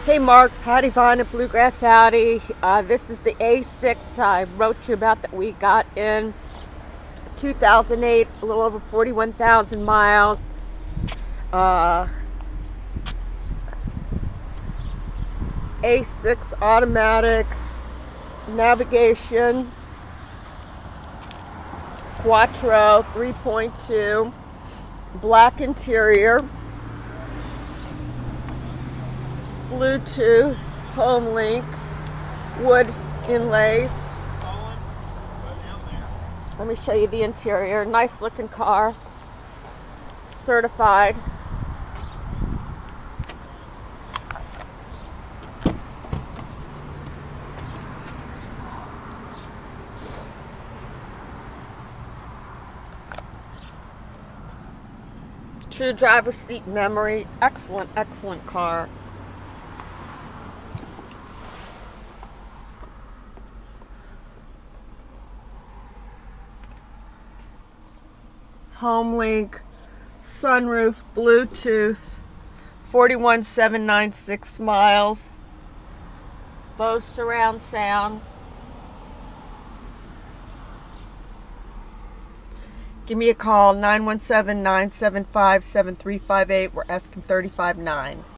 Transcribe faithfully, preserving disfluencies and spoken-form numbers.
Hey Mark, Patty Vaughn at Bluegrass Audi. Uh, this is the A six I wrote you about that we got in two thousand eight, a little over forty-one thousand miles. Uh, A six automatic, navigation, Quattro three point two, black interior, Bluetooth, home link, wood inlays. Let me show you the interior. Nice looking car. Certified. True driver's seat memory. Excellent, excellent car. Home link, sunroof, Bluetooth, forty-one thousand seven hundred ninety-six miles, Bose surround sound. Give me a call, nine one seven, nine seven five, seven three five eight. We're asking thirty-five nine.